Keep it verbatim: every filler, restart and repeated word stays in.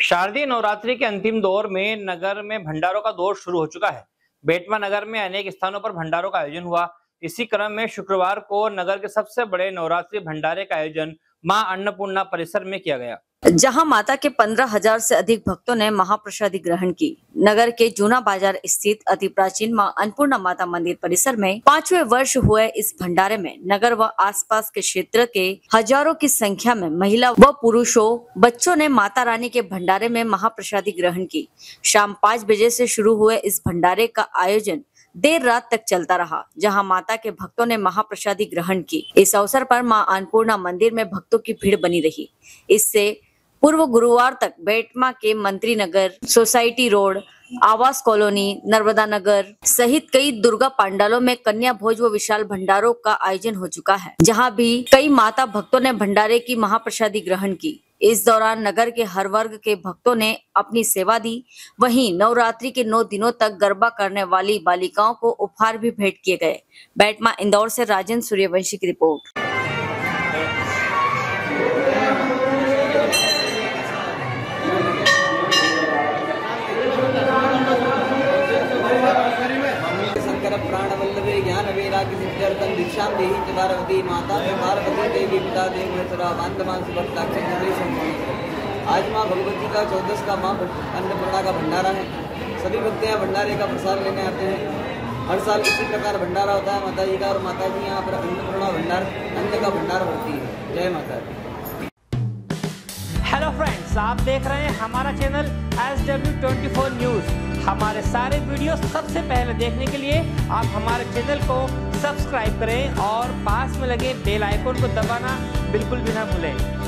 शारदीय नवरात्रि के अंतिम दौर में नगर में भंडारों का दौर शुरू हो चुका है। बेटमा नगर में अनेक स्थानों पर भंडारों का आयोजन हुआ। इसी क्रम में शुक्रवार को नगर के सबसे बड़े नवरात्रि भंडारे का आयोजन मां अन्नपूर्णा परिसर में किया गया, जहां माता के पंद्रह हजार से अधिक भक्तों ने महाप्रसादी ग्रहण की। नगर के जूना बाजार स्थित अति प्राचीन मां अन्नपूर्णा माता मंदिर परिसर में पांचवें वर्ष हुए इस भंडारे में नगर व आसपास के क्षेत्र के हजारों की संख्या में महिला व पुरुषों, बच्चों ने माता रानी के भंडारे में महाप्रसादी ग्रहण की। शाम पाँच बजे से शुरू हुए इस भंडारे का आयोजन देर रात तक चलता रहा, जहां माता के भक्तों ने महाप्रसादी ग्रहण की। इस अवसर पर मां अन्नपूर्णा मंदिर में भक्तों की भीड़ बनी रही। इससे पूर्व गुरुवार तक बेटमा के Mantri Nagar, society road, Awas colony, Narmada Nagar सहित कई दुर्गा पंडालों में कन्या भोज व विशाल भंडारों का आयोजन हो चुका है, जहां भी कई माता भक्तों ने भंडारे की महाप्रसादी ग्रहण की। इस दौरान नगर के हर वर्ग के भक्तों ने अपनी सेवा दी। वहीं नवरात्रि के नौ दिनों तक गरबा करने वाली बालिकाओं को उपहार भी भेंट किए गए। बेटमा इंदौर से राजेंद्र सूर्यवंशी की रिपोर्ट। प्राण वल्लभे ज्ञान वैराग्य सिद्ध्यर्थं दीक्षां देहि च पार्वती माता में पार्वती देवी पिता देव मथुरा बांधवान सुभक्ताक्षं सुरेशं। आज माँ भगवती का चौदस का माँ अन्नपूर्णा का भंडारा है। सभी भक्त यहाँ भंडारे का प्रसाद लेने आते हैं। हर साल इसी प्रकार भंडारा होता है माता जी का, और माता जी यहाँ पर अन्नपूर्णा भंडार अन्न का भंडार भरती है। जय माता दी। हेलो फ्रेंड्स, आप देख रहे हैं हमारा channel S W twenty four news. हमारे सारे वीडियो सबसे पहले देखने के लिए आप हमारे चैनल को सब्सक्राइब करें और पास में लगे बेल आइकन को दबाना बिल्कुल भी ना भूलें।